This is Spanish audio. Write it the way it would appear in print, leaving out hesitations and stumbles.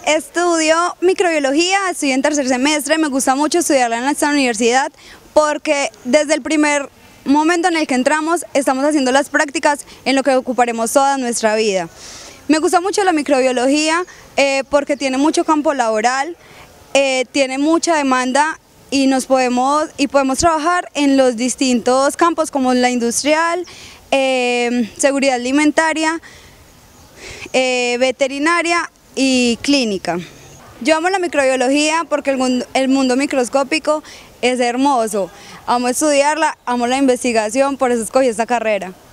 Estudio microbiología, estoy en tercer semestre, me gusta mucho estudiarla en esta universidad porque desde el primer momento en el que entramos estamos haciendo las prácticas en lo que ocuparemos toda nuestra vida. Me gusta mucho la microbiología porque tiene mucho campo laboral, tiene mucha demanda y podemos trabajar en los distintos campos como la industrial, seguridad alimentaria, veterinaria y clínica. Yo amo la microbiología porque el mundo microscópico es hermoso, amo estudiarla, amo la investigación, por eso escogí esta carrera.